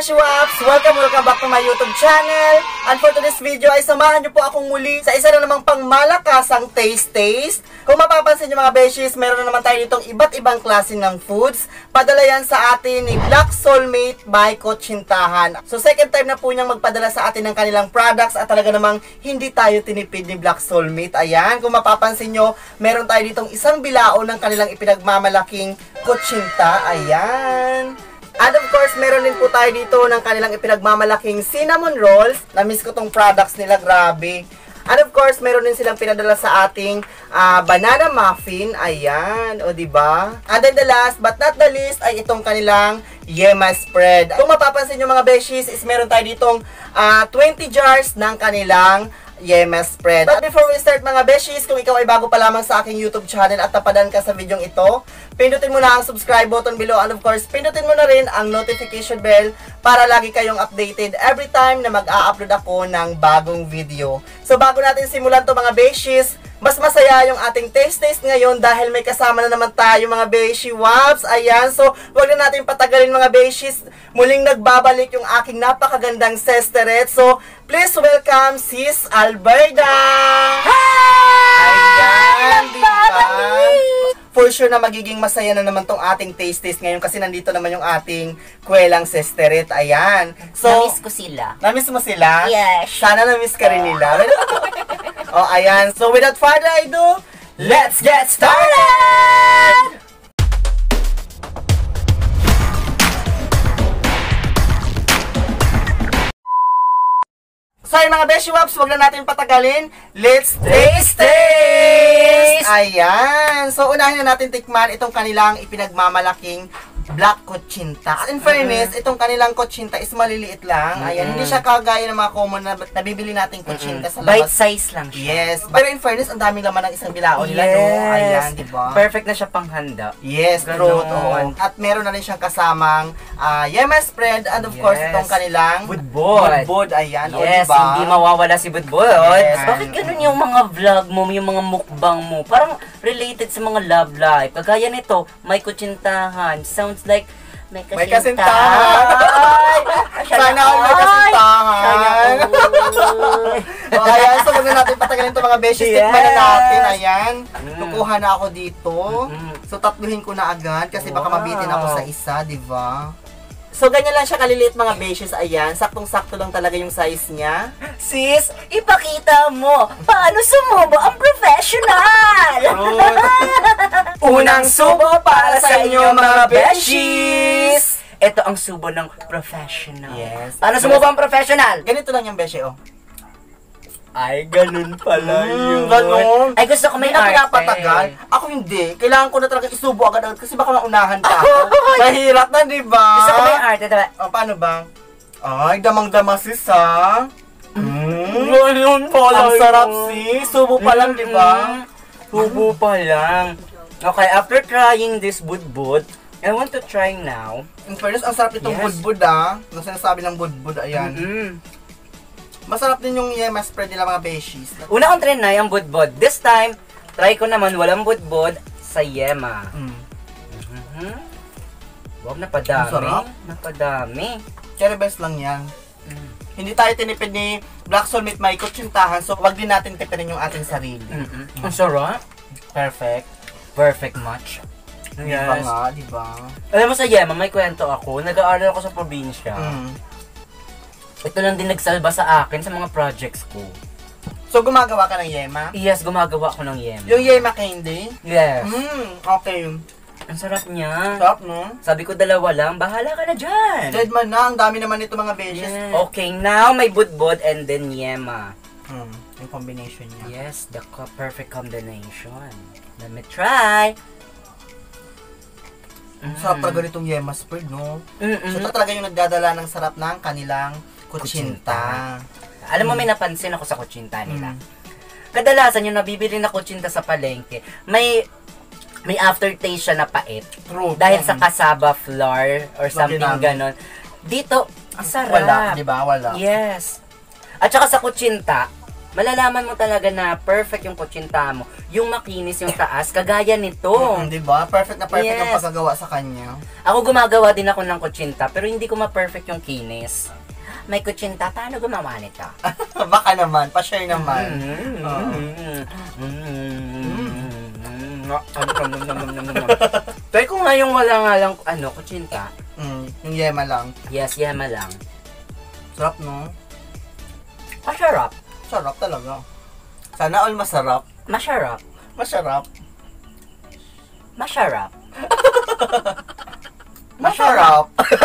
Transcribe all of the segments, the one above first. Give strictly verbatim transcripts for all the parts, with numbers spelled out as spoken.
Beshi Waps! Welcome, welcome back to my YouTube channel. And for today's video ay samahan niyo po akong muli sa isa na namang pangmalakasang taste taste. Kung mapapansin niyo mga Beshies, meron na naman tayo ditong iba't ibang klase ng foods. Padala yan sa atin ni Black Soulmate by Kutsintahan. So second time na po niyang magpadala sa atin ng kanilang products at talaga namang hindi tayo tinipid ni Black Soulmate. Ayan, kung mapapansin niyo, meron tayo ditong isang bilao ng kanilang ipinagmamalaking kutsinta. Ayan. And of course, meron din po tayo dito ng kanilang ipinagmamalaking cinnamon rolls. Na-miss ko tong products nila, grabe. And of course, meron din silang pinadala sa ating uh, banana muffin. Ayan, o diba? And then the last but not the least ay itong kanilang yema spread. Kung mapapansin nyo mga Beshies, is meron tayo ditong uh, twenty jars ng kanilang yema spread. But before we start mga Beshies, kung ikaw ay bago pa lamang sa aking YouTube channel at napadan ka sa videong ito, pindutin mo na ang subscribe button below and of course, pindutin mo na rin ang notification bell para lagi kayong updated every time na mag-a-upload ako ng bagong video. So bago natin simulan to mga Beshies, mas masaya yung ating taste taste ngayon dahil may kasama na naman tayo mga Beshi Waps. Ayan, so wag na natin patagalin mga Beshies. Muling nagbabalik yung aking napakagandang sesteret. So please welcome Sis Alberda! Hi! Ayan, diba? For sure na magiging masaya na naman tong ating taste taste ngayon kasi nandito naman yung ating kwelang sesteret. Ayan. So, namiss ko sila. Namiss mo sila? Yes. Sana namiss ka rin nila. Oh, ayan. So, without further ado, let's get started! So, yung mga Beshi Waps, wag na natin patagalin. Let's taste taste! Ayan. So, unahin na natin tikman itong kanilang ipinagmamalaking black kutsinta. In fairness, itong kanilang kutsinta is maliliit lang. Ayan, mm-hmm. Hindi siya kagaya ng mga common na nabibili nating kutsinta mm-hmm. sa labas. Bite size lang siya. Yes. Pero in fairness, ang daming laman ng isang bilao nila. Yes. No? Ayan, diba? Perfect na siya panghanda. Yes, true. Oh. At meron na rin siyang kasamang uh, yema spread and of yes. course, itong kanilang budbud. Budbud, ayan. Yes, o, diba? Hindi mawawala si budbud. Yes. Bakit ganun yung mga vlog mo, yung mga mukbang mo? Parang related sa mga love life. Kagaya nito, may kutsintahan. Sounds like may kasintahan. May kasintahan. Sana all may kasintahan. O, ayan, so huwag na natin patagalin ito mga Beshies. Yes. Tikman na natin, ayan. Mm. Kukuha na ako dito. Mm-hmm. So, tatluhin ko na agad kasi wow. Baka mabitin ako sa isa, di ba? So, ganyan lang siya kaliliit mga Beshies. Ayan, saktong-sakto lang talaga yung size niya. Sis, ipakita mo paano sumubo ang professional! Unang subo para sa inyo mga Beshies! Ito ang subo ng professional. Yes. Paano sumubo ang professional? Ganito lang yung Beshi, oh. Ay, ganun pala mm, yun. Ganun. Ay, gusto ko may arte. Pinapatagal. Ako hindi. Kailangan ko na talaga isubo agad-agad kasi baka maunahan pa ako. Mahirap na, di ba? Gusto ko may arte, diba? O, paano ba? Ay, damang-dama sis, ha? Mm. Ganun pala ang sarap sis. Subo pa lang, di ba? Subo pa lang. Okay, after trying this budbud, I want to try now. In fairness, ang sarap itong yes. budbud, ah. Nung sinasabi ng budbud, ayan. Mm-hmm. Masarap din yung yema spread nila mga Beshies. Una kong try na yung budbud. This time, try ko naman walang budbud sa yema. Mm. Mm-hmm. Wag, napadami. Masarap. Napadami. Cherry best lang yan. Mm. Hindi tayo tinipid ni Black Soulmate may kutsintahan, so wag din natin tipirin yung ating sarili. Mm-hmm. Ang sarap. Perfect. Perfect match. Yes. Diba nga, diba? Alam mo sa yema, may kwento ako. Nag-aaral ako sa probinsya. Mm. Ito lang din nagsalba sa akin sa mga projects ko. So, gumagawa ka ng yema? Yes, gumagawa ako ng yema. Yung yema candy? Yes. Mm, okay. Ang sarap niya. Sarap, no? Sabi ko dalawa lang, bahala ka na dyan. Dead man na, ang dami naman ito mga Beshies. Yes. Okay, now may budbud and then yema. Hmm, yung combination niya. Yes, the perfect combination. Let me try. Mm. Sarap talaga nitong yema spread, no? Mm-mm. So, ito talaga yung nagdadala ng sarap ng kanilang kutsinta. Alam mo, may napansin ako sa kutsinta nila. Mm. Kadalasan yung nabibili na kutsinta sa palengke, may may aftertaste siya na pait. True. Dahil mm. sa cassava flour or something ganon. Dito, ang sarap. Wala, di ba? Wala. Yes. At saka sa kutsinta, malalaman mo talaga na perfect yung kutsinta mo. Yung makinis yung taas, kagaya nito. Mm, diba? Perfect na perfect Yes. yung pagkagawa sa kanya. Ako gumagawa din ako ng kutsinta, pero hindi ko ma-perfect yung kinis. May kutsinta, paano gumawa nito? Baka naman, pa-share naman. Mm, Oo. mm, mm. Try ko nga yung wala nga lang, ano, kutsinta. Mm, yung yema lang. Yes, yema lang. Sarap, no? Masarap. Sarap talaga. Sana all masarap. Masarap. Masarap. Masarap. Masarap.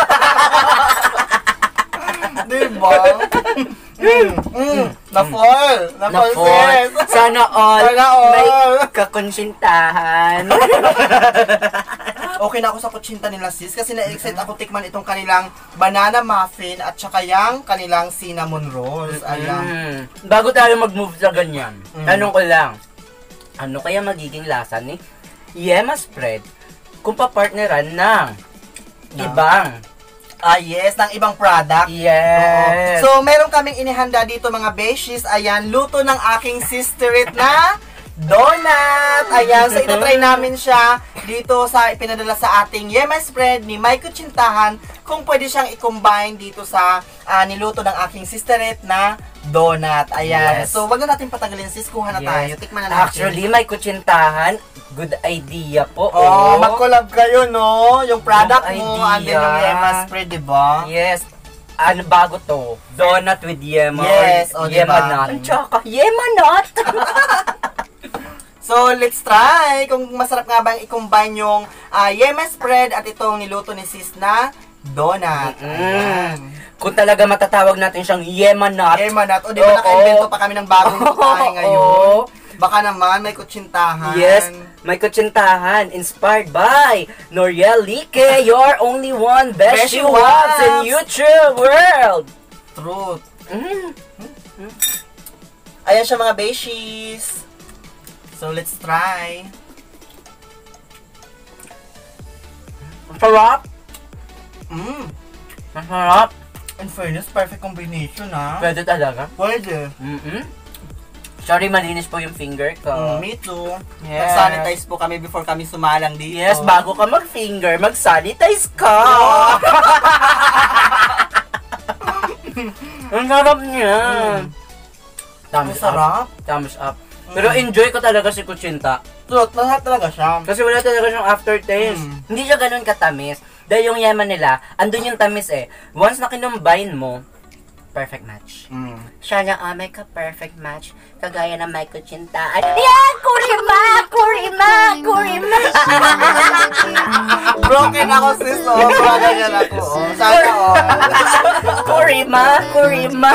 Diba? mm, mm, na-fall. Na-fall, Na-fall. sis. Sana all. Sana all. May kakonsintahan. Okay na ako sa kutsinta nila, sis, kasi na-excite ako tikman itong kanilang banana muffin at saka yung kanilang cinnamon rolls. Ayan. Mm. Bago tayo mag-move sa ganyan, Mm. tanong ko lang, ano kaya magiging lasa ni Yema Spread kung papartneran ng Ng? ibang? Ah, yes, ng ibang product. Yes. So, meron kaming inihanda dito mga beshies. Ayan, luto ng aking sisterit na donut. Ayan, so ito-try namin siya dito sa ipinadala sa ating Yema Spread ni May Kutsintahan kung pwede siyang i-combine dito sa ah, niluto ng aking sisterit na donut. Ayan. Yes. So, wag na natin patagalin, sis. Kuha na Yes. tayo. Tikman na natin. Actually, May Kutsintahan, good idea po. Oh, mag-collab kayo, no? Yung product Good mo, idea. and then yung Yema Spread, di ba? Yes. Ano bago to? Donut with Yema. Yes, or o, Yema diba? nut. Tsaka, Yema nut! So, let's try kung masarap nga bang i-combine yung uh, Yema Spread at itong niluto ni sis na donut. Ayan. Kung talaga matatawag natin siyang Yema nut. Yema nut. O, di ba Oo. naka-invento pa kami ng bagong tayo ngayon? Oo. Baka naman may kutsintahan. Yes, may kutsintahan inspired by Noriel Lique, your only one Beshi Beshi Waps in Waps. YouTube world. Truth. Mm. Ayan siya mga beshies. So, let's try. Masarap. Mm. Masarap. In fairness, perfect combination, ha? Pwede talaga. Pwede. Mm-mm. Sorry, malinis po yung finger ko. Mm, me too. Yes. Nag-sanitize po kami before kami sumalang dito. Yes, bago ka mag-finger, mag-sanitize ka. Ang sarap niya. Mm. Thumbs Ang sarap. up. Thumbs up. Pero enjoy ko talaga si Kutsinta. Truth, masarap talaga siya. Kasi wala talaga siyang aftertaste. Mm. Hindi siya ganun katamis. Dahil yung yaman nila, andun yung tamis eh. Once na kinumbine mo, perfect match. Mm. Siya na, ah, may ka-perfect match. Kagaya ng may Kutsinta. Ay, yan! Kurima! Kurima! Kurima! Broken ako, sis. Oh, broken ako. Oh, sana, oh. Kurima! Kurima!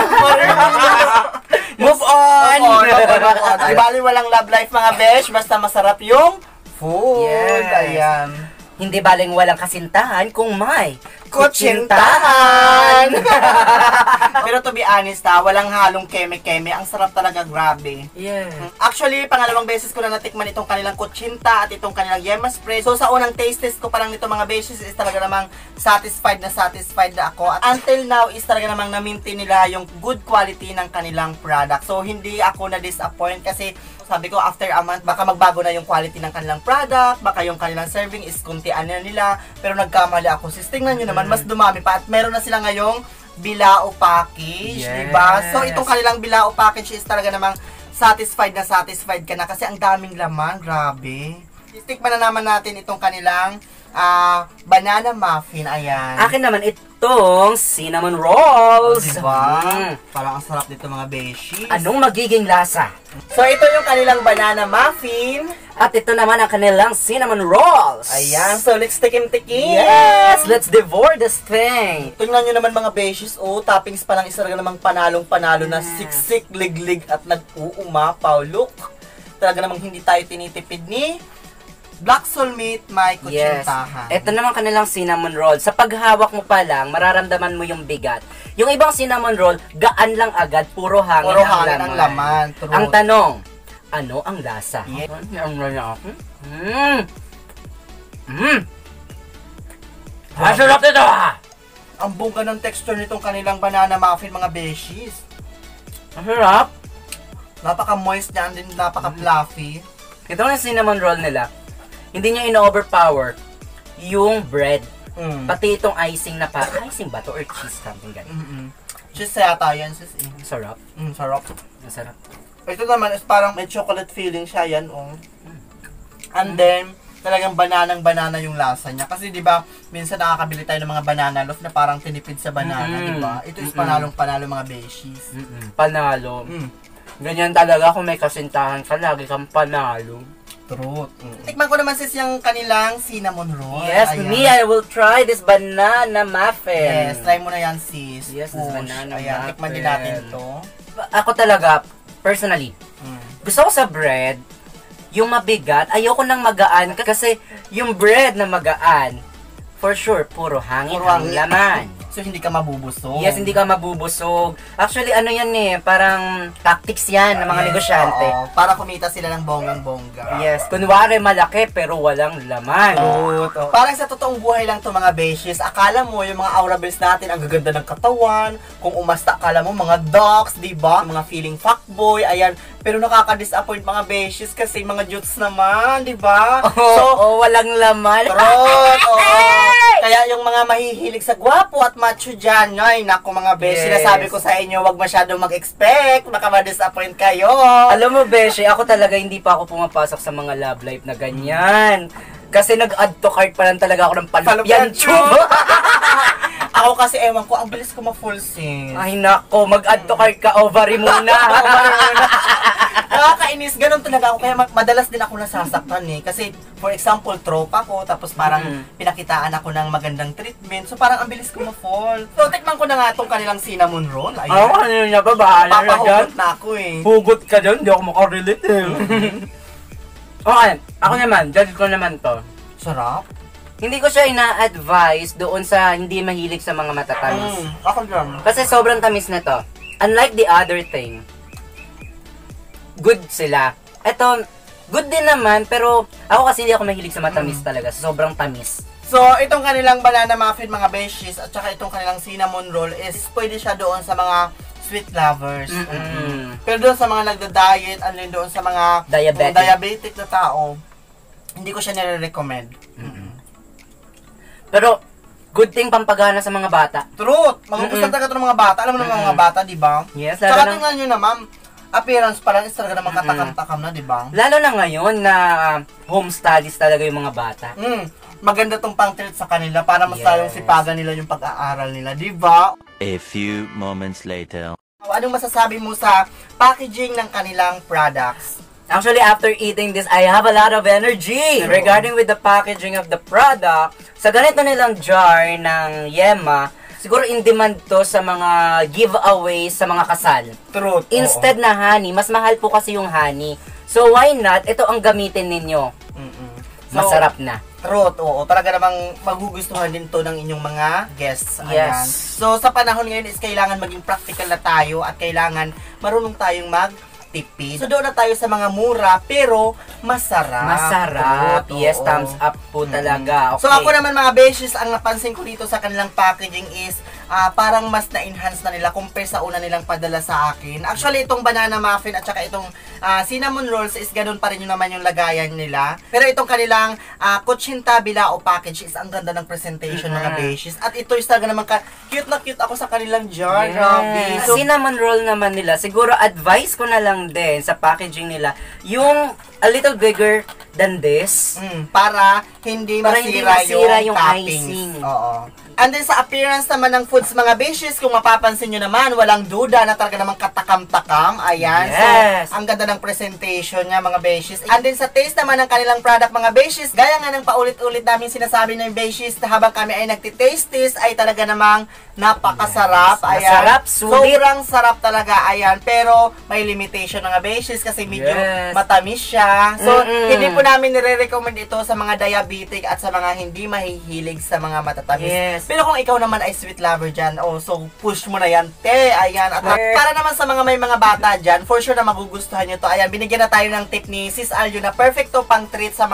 Move on! Oh, Di bali walang love life, mga besh. Basta masarap yung food. Yes. Ayan. Hindi baling walang kasintahan kung may Kutsintahan! Pero to be honest ha, walang halong keme-keme. Ang sarap talaga, grabe. Yeah. Actually, pangalawang beses ko na natikman itong kanilang kutsinta at itong kanilang Yema Spread. So, sa unang taste test ko pa lang nito mga beses is talaga namang satisfied na satisfied na ako. At until now is talaga namang na-maintain nila yung good quality ng kanilang product. So, hindi ako na-disappoint kasi sabi ko, after a month, baka magbago na yung quality ng kanilang product, baka yung kanilang serving is kuntian na nila, pero nagkamali ako. Sis, tingnan nyo naman, mas dumami pa at meron na sila ngayong bilao package, Yes. diba? So, itong kanilang bilao package is talaga namang satisfied na satisfied ka na kasi ang daming laman, grabe. Tikman na naman natin itong kanilang ah, banana muffin, ayan. Akin naman itong cinnamon rolls. Diba? Mm. Parang ang sarap dito mga beshies. Anong magiging lasa? So, ito yung kanilang banana muffin. At ito naman ang kanilang cinnamon rolls. Ayan, so let's tikim-tikim. Yes! Let's devour this thing. Tingnan nyo naman mga beshies, oh, toppings pa lang isa talaga namang panalong-panalo na Yes. siksik, liglig at nag-uumapaw. Look, talaga namang hindi tayo tinitipid ni Black Soulmate may Yes. kutsintahan. Ito naman kanilang cinnamon roll. Sa paghawak mo pa lang, mararamdaman mo yung bigat. Yung ibang cinnamon roll, gaan lang agad, puro hangin Puro ang hangin laman. ang laman. True. Ang tanong, ano ang lasa? Yes. Ang lasa. Mmm. Mmm. Masarap ito ah! Ang bongga ng texture nitong kanilang banana muffin mga beshies. Masarap. Napaka-moist niya, and then napaka-fluffy. Ito na cinnamon roll nila. Hindi niya ino-overpower yung bread. Mm. Pati itong icing na pa. Icing ba to or cheese something ganun? Mm-mm. Cheese yata yan, sis. Eh. Sarap. Mm, sarap. Masarap. Ito naman is parang may chocolate feeling siya, yan, oh. And then, talagang bananang-banana yung lasa niya. Kasi, di ba, minsan nakakabili tayo ng mga banana loaf na parang tinipid sa banana, Mm-mm. di ba? Ito is Mm-mm. panalong-panalo mga beshies. Mm-mm. Panalo. Mm. Ganyan talaga kung may kasintahan ka, lagi kang panalo. Truth. Mm. Tikman ko naman sis yung kanilang cinnamon roll. Yes, Ayan. me, I will try this banana muffin. Yes, try mo na yan sis. Yes, this Push. banana Ayan, tikman din muffin. natin to. Ako talaga, personally, Mm. gusto ko sa bread, yung mabigat, ayoko nang magaan kasi yung bread na magaan, for sure, puro hangin Puro ang hangin. laman. So, hindi ka mabubusog. Yes, hindi ka mabubusog. Actually, ano yan eh, parang tactics yan ng mga Yes, negosyante. oo. Para kumita sila ng bonggang-bongga. Yes, kunwari malaki pero walang laman. Truth. oo. Parang sa totoong buhay lang to mga beshies, akala mo yung mga aura bills natin, ang gaganda ng katawan, kung umasta, akala mo mga dogs, di ba? Mga feeling fuckboy, ayan. Pero nakaka-disappoint mga beshies kasi mga jutes naman, di ba? Oo, oh, walang laman. Truth, oo. Kaya yung mga mahihilig sa gwapo at macho dyan, ay, naku mga beshi, Yes. sinasabi ko sa inyo, wag masyadong mag-expect, baka ma-disappoint kayo. Alam mo, Beshi, ako talaga hindi pa ako pumapasok sa mga love life na ganyan. Kasi nag-add to cart pa lang talaga ako ng palupyan Fallopian tube. Ako kasi, ewan ko, ang bilis ko ma-full sis. Ay nako, mag-add to cart ka, ovary muna. Nakakainis, ganun talaga ako. Kaya ma- madalas din ako nasasaktan eh. Kasi, for example, tropa ko, tapos parang Mm. pinakitaan ako ng magandang treatment. So, parang ang bilis ko ma-fall. So, tikman ko na nga itong kanilang cinnamon roll. Ako, Ayan. ano niya ba? Bahala na dyan. Papahugot na ako eh. Hugot ka dyan, hindi ako makarelate eh. Okay, ako naman, judge ko naman to. Sarap. Hindi ko siya ina-advise doon sa hindi mahilig sa mga matatamis. Mm, ako dyan. Kasi sobrang tamis na to. Unlike the other thing, good sila. Ito, good din naman, pero ako kasi hindi ako mahilig sa matamis talaga. Sobrang tamis. So, itong kanilang banana muffin, mga beshies, at saka itong kanilang cinnamon roll is pwede siya doon sa mga sweet lovers. Mm-mm. Pero doon sa mga nagda-diet, and then doon sa mga Diabetic. mga diabetic na tao, hindi ko siya nire-recommend. Pero, good thing pampagana sa mga bata. Truth! Magugustuhan Mm-mm. talaga ito ng mga bata. Alam mo naman mga bata, di ba? Yes, Tsaka lalo na, tingnan nyo naman, appearance pa lang is talaga naman katakam-takam na, di ba? lalo na ngayon na home studies talaga yung mga bata. Mm, maganda tong pang-treat sa kanila para mas Yes. lalong sipagan nila yung pag-aaral nila, di ba? A few moments later. Anong masasabi mo sa packaging ng kanilang products? Actually, after eating this, I have a lot of energy. True. Regarding with the packaging of the product, sa ganito nilang jar ng Yema, siguro in demand to sa mga giveaways sa mga kasal. Truth. Instead na honey, mas mahal po kasi yung honey. So why not, ito ang gamitin ninyo. Mm-mm. So, Masarap na. Truth, oo. Talaga namang magugustuhan din to ng inyong mga guests. Ayan. Yes. So, sa panahon ngayon is kailangan maging practical na tayo at kailangan marunong tayong magtipid. So, doon na tayo sa mga mura pero masarap. Masarap. Truth, Yes, oo. thumbs up po Mm-mm. talaga. Okay. So, ako naman mga beshes, ang napansin ko dito sa kanilang packaging is ah, parang mas na-enhance na nila compare sa una nilang padala sa akin. Actually, itong banana muffin at saka itong ah, cinnamon rolls is ganun pa rin yung naman yung lagayan nila. Pero itong kanilang uh, kutsinta bilao package is ang ganda ng presentation mga Mm-hmm. beshes. At ito is talaga naman ka cute na cute ako sa kanilang jar. Yes. Grabe. So, Cinnamon roll naman nila. Siguro advice ko na lang din sa packaging nila, yung a little bigger than this. mm, para hindi Para masira, hindi masira yung, yung toppings. icing. Oo. And then sa appearance naman ng foods mga beshes, kung mapapansin nyo naman, walang duda na talaga namang katakam-takam. Ayan. Yes. So, ang ganda ng presentation niya mga beshes. And then sa taste naman ng kanilang product mga beshes, gaya nga ng paulit-ulit namin sinasabi ng beshes na habang kami ay nagtitaste ay talaga namang napakasarap. Yes. Ayan. Masarap, sulit. Sobrang sarap talaga. Ayan. Pero may limitation mga beshes kasi medyo Yes. matamis siya. So, Mm-mm. hindi po namin nire-recommend ito sa mga diabetic at sa mga hindi mahihilig sa mga matatamis. Yes. Pero kung ikaw naman ay sweet lover dyan, oh, so push mo na yan, te. Ayan. At Yes. para naman sa mga may mga bata dyan, for sure na magugustuhan nyo to. Ayan, binigyan na tayo ng tip ni Sis Aljo na perfect to pang treat sa mga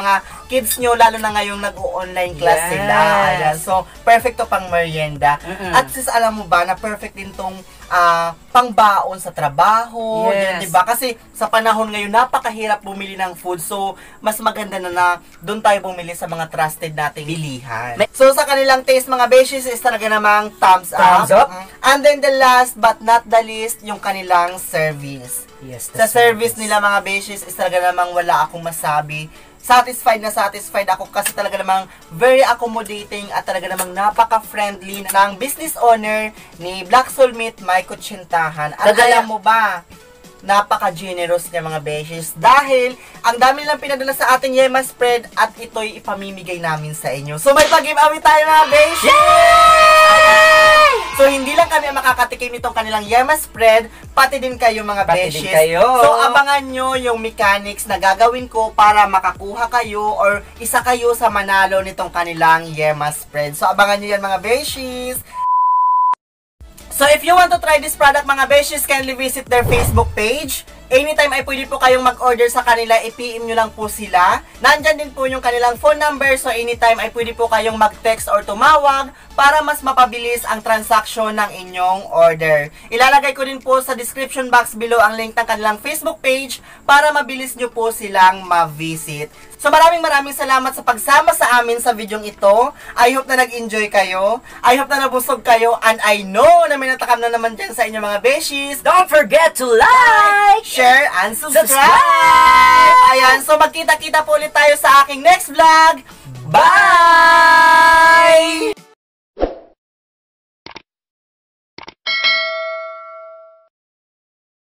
kids nyo, lalo na ngayong nag-o-online class Yes. sila. Ayan. So, perfect to pang merienda. Mm-mm. At sis, alam mo ba na perfect din tong ah, pangbaon sa trabaho. Yes. Yan, diba? Kasi sa panahon ngayon, napakahirap bumili ng food. So, mas maganda na na doon tayo bumili sa mga trusted nating bilihan. May- So, sa kanilang taste, mga beshies, is talaga namang thumbs up. Thumbs up. Mm. And then the last but not the least, yung kanilang service. Yes, Sa service nila mga beshies is talaga namang wala akong masabi. Satisfied na satisfied ako kasi talaga namang very accommodating at talaga namang napaka-friendly ng business owner ni Black Soulmate May Kutsintahan. At Kagaya- alam mo ba, napaka-generous niya mga beshies dahil ang dami nilang pinadala sa ating Yema Spread at ito'y ipamimigay namin sa inyo. So may pag-giveaway tayo mga beshies! So hindi lang kami ang makakatikim nitong kanilang Yema Spread, pati din kayo mga Pati din beshies. kayo. So abangan nyo yung mechanics na gagawin ko para makakuha kayo or isa kayo sa manalo nitong kanilang Yema Spread. So abangan nyo yan mga beshies. So if you want to try this product mga beshies, kindly visit their Facebook page. Anytime ay pwede po kayong mag-order sa kanila, i-P M nyo lang po sila. Nandyan din po yung kanilang phone number, so anytime ay pwede po kayong mag-text or tumawag para mas mapabilis ang transaction ng inyong order. Ilalagay ko din po sa description box below ang link ng kanilang Facebook page para mabilis nyo po silang ma-visit. So maraming maraming salamat sa pagsama sa amin sa videong ito. I hope na nag-enjoy kayo. I hope na nabusog kayo. And I know na may natakam na naman dyan sa inyong mga beshies. Don't forget to like, Share and subscribe! subscribe! Ayan, so magkita-kita po ulit tayo sa aking next vlog. Bye!